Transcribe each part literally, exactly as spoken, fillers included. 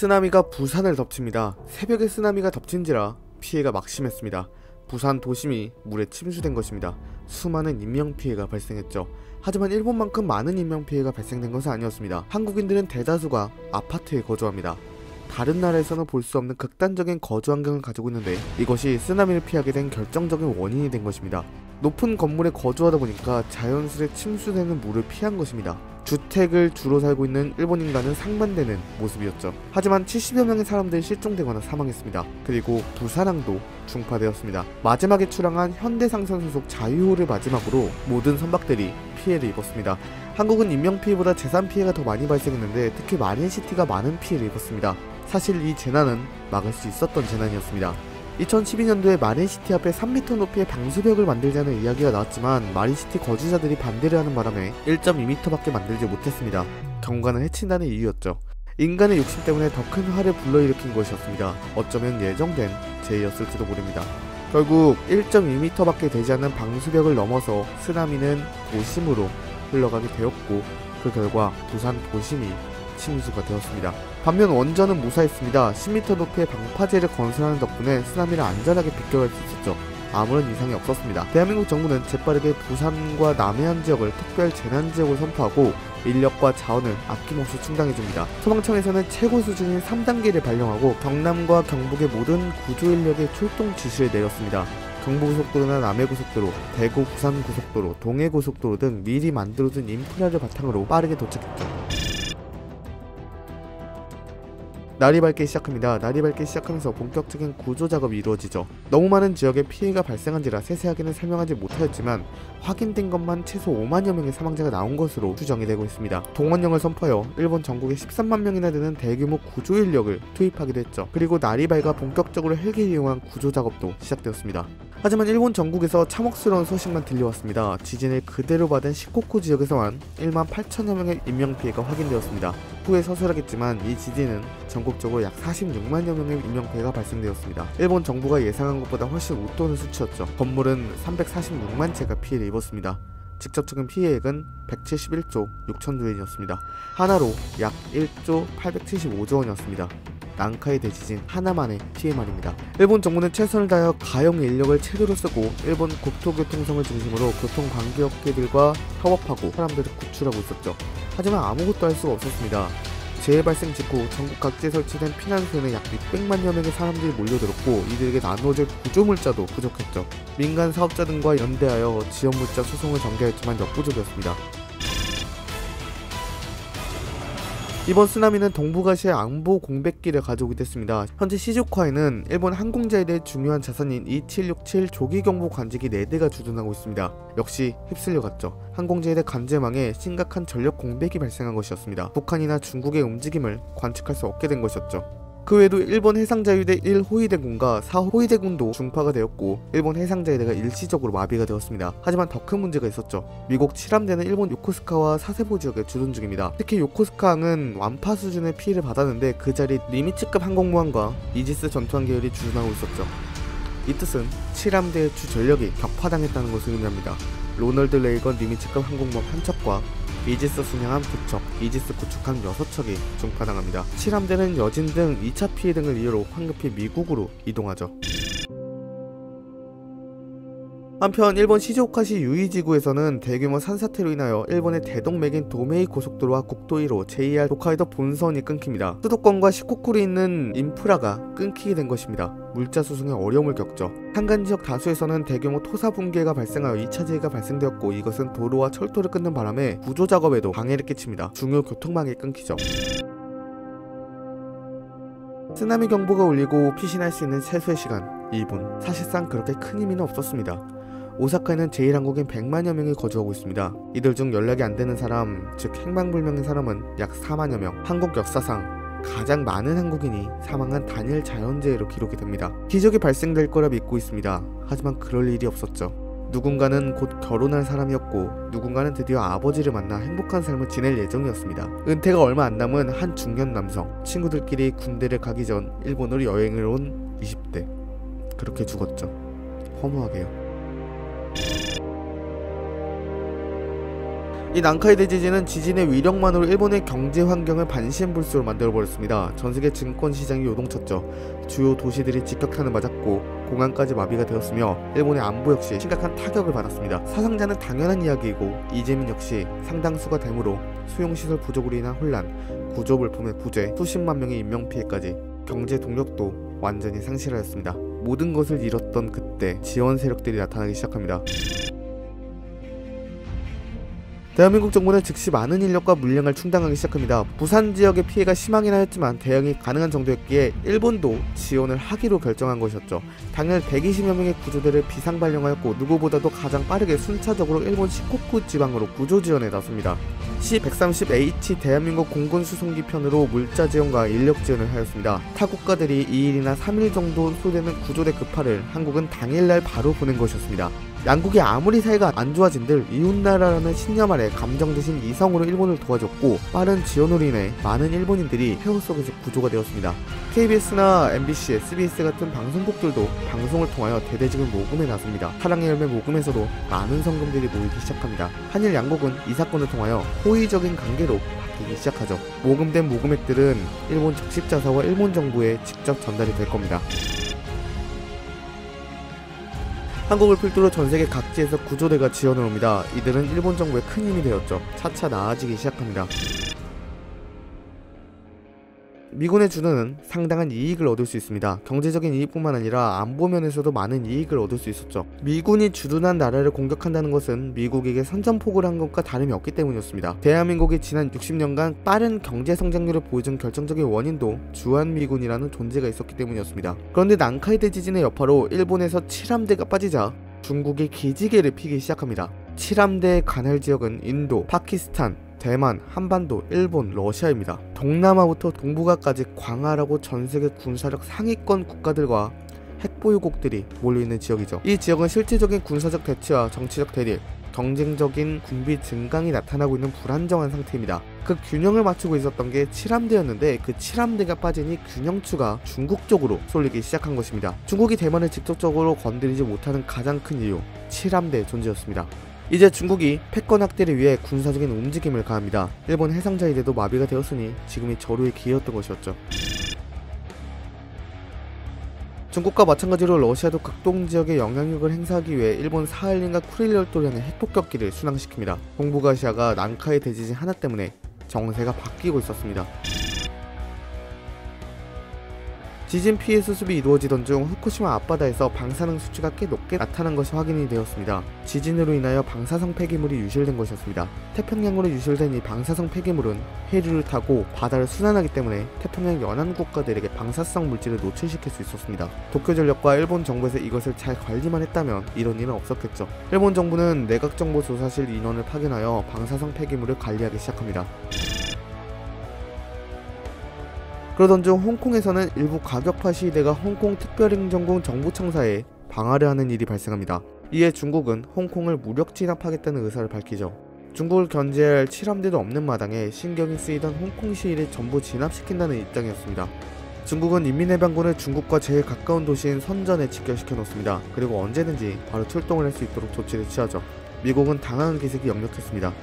쓰나미가 부산을 덮칩니다. 새벽에 쓰나미가 덮친지라 피해가 막심했습니다. 부산 도심이 물에 침수된 것입니다. 수많은 인명피해가 발생했죠. 하지만 일본만큼 많은 인명피해가 발생된 것은 아니었습니다. 한국인들은 대다수가 아파트에 거주합니다. 다른 나라에서는 볼 수 없는 극단적인 거주 환경을 가지고 있는데 이것이 쓰나미를 피하게 된 결정적인 원인이 된 것입니다. 높은 건물에 거주하다 보니까 자연스레 침수되는 물을 피한 것입니다. 주택을 주로 살고 있는 일본 인간은 상반되는 모습이었죠. 하지만 칠십여 명의 사람들이 실종되거나 사망했습니다. 그리고 부산항도 중파되었습니다. 마지막에 출항한 현대상선 소속 자유호를 마지막으로 모든 선박들이 피해를 입었습니다. 한국은 인명피해보다 재산피해가 더 많이 발생했는데 특히 마린시티가 많은 피해를 입었습니다. 사실 이 재난은 막을 수 있었던 재난이었습니다. 이천십이 년도에 마린시티 앞에 삼 미터 높이의 방수벽을 만들자는 이야기가 나왔지만 마린시티 거주자들이 반대를 하는 바람에 일 점 이 미터밖에 만들지 못했습니다. 경관을 해친다는 이유였죠. 인간의 욕심 때문에 더 큰 화를 불러일으킨 것이었습니다. 어쩌면 예정된 죄였을지도 모릅니다. 결국 일 점 이 미터밖에 되지 않는 방수벽을 넘어서 쓰나미는 도심으로 흘러가게 되었고 그 결과 부산 도심이 침수가 되었습니다. 반면 원전은 무사했습니다. 십 미터 높이의 방파제를 건설하는 덕분에 쓰나미를 안전하게 비껴갈 수 있었죠. 아무런 이상이 없었습니다. 대한민국 정부는 재빠르게 부산과 남해안 지역을 특별 재난지역으로 선포하고 인력과 자원을 아낌없이 충당해줍니다. 소방청에서는 최고 수준인 삼 단계를 발령하고 경남과 경북의 모든 구조인력의 출동 지시를 내렸습니다. 경부고속도로나 남해고속도로, 대구 부산고속도로, 동해고속도로 등 미리 만들어둔 인프라를 바탕으로 빠르게 도착했죠. 날이 밝기 시작합니다. 날이 밝기 시작하면서 본격적인 구조작업이 이루어지죠. 너무 많은 지역에 피해가 발생한지라 세세하게는 설명하지 못하였지만 확인된 것만 최소 오만여 명의 사망자가 나온 것으로 추정이 되고 있습니다. 동원령을 선포하여 일본 전국에 십삼만 명이나 되는 대규모 구조인력을 투입하기도 했죠. 그리고 날이 밝아 본격적으로 헬기를 이용한 구조작업도 시작되었습니다. 하지만 일본 전국에서 참혹스러운 소식만 들려왔습니다. 지진을 그대로 받은 시코쿠 지역에서만 일만 팔천여 명의 인명피해가 확인되었습니다. 후에 서술하겠지만 이 지진은 전국적으로 약 사십육만여 명의 인명피해가 발생되었습니다. 일본 정부가 예상한 것보다 훨씬 웃도는 수치였죠. 건물은 삼백사십육만 채가 피해를 입었습니다. 직접적인 피해액은 백칠십일조 육천조 엔이었습니다. 하나로 약 일조 팔백칠십오조 원이었습니다. 난카이 대지진 하나만의 피해만입니다. 일본 정부는 최선을 다하여 가용 인력을 최대로 쓰고 일본 국토교통성을 중심으로 교통관계업계들과 협업하고 사람들을 구출하고 있었죠. 하지만 아무것도 할 수가 없었습니다. 재해 발생 직후 전국 각지에 설치된 피난소에는 약 육백만여 명의 사람들이 몰려들었고 이들에게 나누어질 구조물자도 부족했죠. 민간 사업자 등과 연대하여 지원물자 수송을 전개했지만 역부족이었습니다. 이번 쓰나미는 동북아시아 안보 공백기를 가져오게 됐습니다. 현재 시즈오카에는 일본 항공자에 중요한 자산인 이칠육칠 조기경보 관직이 네 대가 주둔하고 있습니다. 역시 휩쓸려갔죠. 항공자에 간제망에 심각한 전력 공백이 발생한 것이었습니다. 북한이나 중국의 움직임을 관측할 수 없게 된 것이었죠. 그 외에도 일본 해상자위대 일 호위대군과 사 호위대군도 중파가 되었고 일본 해상자위대가 일시적으로 마비가 되었습니다. 하지만 더 큰 문제가 있었죠. 미국 칠함대는 일본 요코스카와 사세보 지역에 주둔 중입니다. 특히 요코스카항은 완파 수준의 피해를 받았는데 그 자리 니미츠급 항공모함과 이지스 전투함 계열이 주둔하고 있었죠. 이 뜻은 칠함대의 주 전력이 격파당했다는 것을 의미합니다. 로널드 레이건 니미츠급 항공모함 한 척과 이지스 순양함 두 척, 이지스 구축함 여섯 척이 중파당합니다. 칠함대는 여진 등 이 차 피해 등을 이유로 황급히 미국으로 이동하죠. 한편 일본 시즈오카시 유이지구에서는 대규모 산사태로 인하여 일본의 대동맥인 도메이 고속도로와 국도 일 호 제이알 홋카이도 본선이 끊깁니다. 수도권과 시코쿠에 있는 인프라가 끊기게 된 것입니다. 물자 수송에 어려움을 겪죠. 산간 지역 다수에서는 대규모 토사 붕괴가 발생하여 이 차 재해가 발생되었고 이것은 도로와 철도를 끊는 바람에 구조 작업에도 방해를 끼칩니다. 중요 교통망이 끊기죠. 쓰나미 경보가 울리고 피신할 수 있는 최소의 시간 일 분. 사실상 그렇게 큰 의미는 없었습니다. 오사카에는 제일 항공인 백만여 명이 거주하고 있습니다. 이들 중 연락이 안 되는 사람, 즉 행방불명인 사람은 약 사만여 명. 한국 역사상 가장 많은 한국인이 사망한 단일 자연재해로 기록이 됩니다. 기적이 발생될 거라 믿고 있습니다. 하지만 그럴 일이 없었죠. 누군가는 곧 결혼할 사람이었고 누군가는 드디어 아버지를 만나 행복한 삶을 지낼 예정이었습니다. 은퇴가 얼마 안 남은 한 중년 남성. 친구들끼리 군대를 가기 전 일본으로 여행을 온 이십 대. 그렇게 죽었죠. 허무하게요. 이 난카이 대지진은 지진의 위력만으로 일본의 경제 환경을 반신불수로 만들어버렸습니다. 전세계 증권시장이 요동쳤죠. 주요 도시들이 직격탄을 맞았고 공항까지 마비가 되었으며 일본의 안보 역시 심각한 타격을 받았습니다. 사상자는 당연한 이야기이고 이재민 역시 상당수가 되므로 수용시설 부족으로 인한 혼란, 구조물품의 부재, 수십만 명의 인명피해까지 경제 동력도 완전히 상실하였습니다. 모든 것을 잃었던 그때 지원 세력들이 나타나기 시작합니다. 대한민국 정부는 즉시 많은 인력과 물량을 충당하기 시작합니다. 부산 지역의 피해가 심하긴 하였지만 대응이 가능한 정도였기에 일본도 지원을 하기로 결정한 것이었죠. 당일 백이십여 명의 구조대를 비상 발령하였고 누구보다도 가장 빠르게 순차적으로 일본 시코쿠 지방으로 구조 지원에 나섭니다. 씨 백삼십 에이치 대한민국 공군 수송기 편으로 물자 지원과 인력 지원을 하였습니다. 타국가들이 이 일이나 삼 일 정도 소요되는 구조대 급파를 한국은 당일날 바로 보낸 것이었습니다. 양국이 아무리 사이가 안 좋아진들 이웃나라라는 신념 아래 감정 대신 이성으로 일본을 도와줬고 빠른 지원으로 인해 많은 일본인들이 폐허 속에서 구조가 되었습니다. 케이비에스나 엠비씨, 에스비에스 같은 방송국들도 방송을 통하여 대대적인 모금에 나섭니다. 사랑의 열매 모금에서도 많은 성금들이 모이기 시작합니다. 한일 양국은 이 사건을 통하여 호의적인 관계로 바뀌기 시작하죠. 모금된 모금액들은 일본 적십자사와 일본 정부에 직접 전달이 될 겁니다. 한국을 필두로 전세계 각지에서 구조대가 지원을 옵니다. 이들은 일본 정부의 큰 힘이 되었죠. 차차 나아지기 시작합니다. 미군의 주도는 상당한 이익을 얻을 수 있습니다. 경제적인 이익뿐만 아니라 안보 면에서도 많은 이익을 얻을 수 있었죠. 미군이 주둔한 나라를 공격한다는 것은 미국에게 선전포고를 한 것과 다름이 없기 때문이었습니다. 대한민국이 지난 육십 년간 빠른 경제 성장률을 보여준 결정적인 원인도 주한미군이라는 존재가 있었기 때문이었습니다. 그런데 난카이 대지진의 여파로 일본에서 칠함대가 빠지자 중국이 기지개를 피기 시작합니다. 칠함대의 관할 지역은 인도, 파키스탄, 대만, 한반도, 일본, 러시아입니다. 동남아부터 동북아까지 광활하고 전세계 군사력 상위권 국가들과 핵보유국들이 몰려있는 지역이죠. 이 지역은 실질적인 군사적 대치와 정치적 대립, 경쟁적인 군비 증강이 나타나고 있는 불안정한 상태입니다. 그 균형을 맞추고 있었던 게 칠함대였는데 그 칠함대가 빠지니 균형추가 중국 쪽으로 쏠리기 시작한 것입니다. 중국이 대만을 직접적으로 건드리지 못하는 가장 큰 이유, 칠함대의 존재였습니다. 이제 중국이 패권 확대를 위해 군사적인 움직임을 가합니다. 일본 해상자위대도 마비가 되었으니 지금이 절호의 기회였던 것이었죠. 중국과 마찬가지로 러시아도 극동지역에 영향력을 행사하기 위해 일본 사할린과 쿠릴 열도를 향해 핵폭격기를 순항시킵니다. 동북아시아가 난카이 대지진 하나 때문에 정세가 바뀌고 있었습니다. 지진 피해 수습이 이루어지던 중 후쿠시마 앞바다에서 방사능 수치가 꽤 높게 나타난 것이 확인이 되었습니다. 지진으로 인하여 방사성 폐기물이 유실된 것이었습니다. 태평양으로 유실된 이 방사성 폐기물은 해류를 타고 바다를 순환하기 때문에 태평양 연안 국가들에게 방사성 물질을 노출시킬 수 있었습니다. 도쿄전력과 일본 정부에서 이것을 잘 관리만 했다면 이런 일은 없었겠죠. 일본 정부는 내각정보조사실 인원을 파견하여 방사성 폐기물을 관리하기 시작합니다. 그러던 중 홍콩에서는 일부 과격파 시위대가 홍콩 특별행정국 정부청사에 방화를 하는 일이 발생합니다. 이에 중국은 홍콩을 무력 진압하겠다는 의사를 밝히죠. 중국을 견제할 칠함대도 없는 마당에 신경이 쓰이던 홍콩 시위를 전부 진압시킨다는 입장이었습니다. 중국은 인민해방군을 중국과 제일 가까운 도시인 선전에 집결시켜 놓습니다. 그리고 언제든지 바로 출동을 할 수 있도록 조치를 취하죠. 미국은 당황한 기색이 역력했습니다.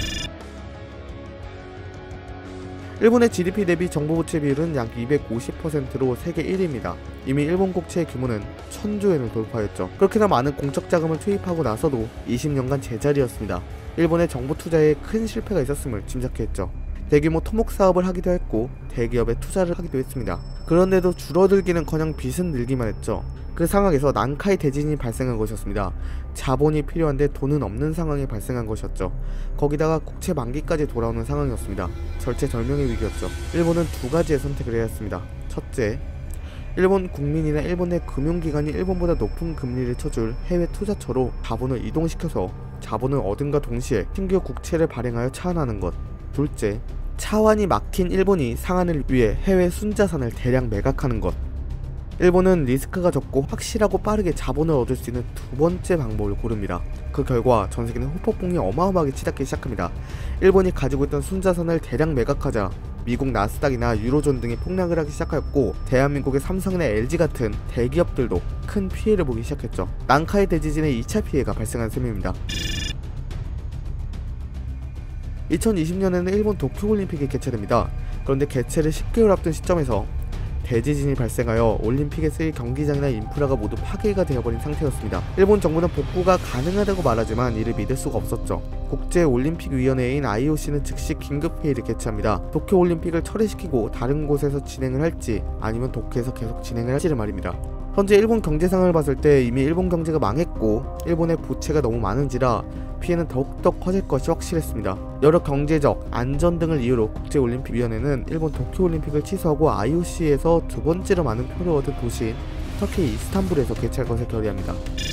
일본의 지디피 대비 정보부채 비율은 약 이백오십 퍼센트로 세계 일 위입니다. 이미 일본 국채의 규모는 천조엔을 돌파했죠. 그렇게나 많은 공적 자금을 투입하고 나서도 이십 년간 제자리였습니다. 일본의 정부 투자에 큰 실패가 있었음을 짐작했죠. 대규모 토목 사업을 하기도 했고 대기업에 투자를 하기도 했습니다. 그런데도 줄어들기는커녕 빚은 늘기만 했죠. 그 상황에서 난카이 대지진이 발생한 것이었습니다. 자본이 필요한데 돈은 없는 상황이 발생한 것이었죠. 거기다가 국채 만기까지 돌아오는 상황이었습니다. 절체절명의 위기였죠. 일본은 두 가지의 선택을 해야 했습니다. 첫째, 일본 국민이나 일본 내 금융기관이 일본보다 높은 금리를 쳐줄 해외 투자처로 자본을 이동시켜서 자본을 얻은과 동시에 신규 국채를 발행하여 차환하는 것. 둘째, 차환이 막힌 일본이 상환을 위해 해외 순자산을 대량 매각하는 것. 일본은 리스크가 적고 확실하고 빠르게 자본을 얻을 수 있는 두 번째 방법을 고릅니다. 그 결과 전세계는 후폭풍이 어마어마하게 치닫기 시작합니다. 일본이 가지고 있던 순자산을 대량 매각하자 미국 나스닥이나 유로존 등이 폭락을 하기 시작하였고 대한민국의 삼성이나 엘지 같은 대기업들도 큰 피해를 보기 시작했죠. 난카이 대지진의 이 차 피해가 발생한 셈입니다. 이천이십 년에는 일본 도쿄올림픽이 개최됩니다. 그런데 개최를 십 개월 앞둔 시점에서 대지진이 발생하여 올림픽에 쓰일 경기장이나 인프라가 모두 파괴가 되어버린 상태였습니다. 일본 정부는 복구가 가능하다고 말하지만 이를 믿을 수가 없었죠. 국제올림픽위원회인 아이오씨는 즉시 긴급회의를 개최합니다. 도쿄올림픽을 철회시키고 다른 곳에서 진행을 할지 아니면 도쿄에서 계속 진행을 할지를 말입니다. 현재 일본 경제상을 봤을 때 이미 일본 경제가 망했고 일본의 부채가 너무 많은지라 피해는 더욱더 커질 것이 확실했습니다. 여러 경제적, 안전 등을 이유로 국제올림픽위원회는 일본 도쿄올림픽을 취소하고 아이오씨에서 두 번째로 많은 표를 얻은 도시인 터키 이스탄불에서 개최할 것을 결의합니다.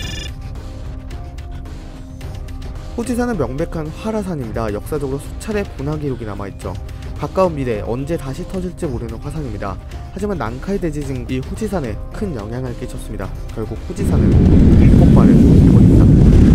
후지산은 명백한 활화산입니다. 역사적으로 수차례 분화 기록이 남아있죠. 가까운 미래 언제 다시 터질지 모르는 화산입니다. 하지만 난카이 대지진이 후지산에 큰 영향을 끼쳤습니다. 결국 후지산은 일곱발을 버립니다.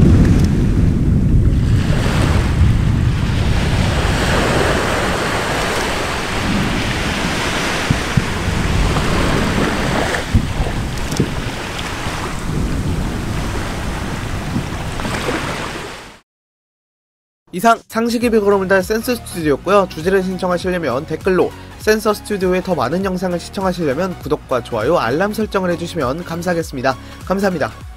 이상 상식의 비걸음을 달 센서 스튜디오였고요. 주제를 신청하시려면 댓글로, 센서 스튜디오의 더 많은 영상을 시청하시려면 구독과 좋아요, 알람 설정을 해주시면 감사하겠습니다. 감사합니다.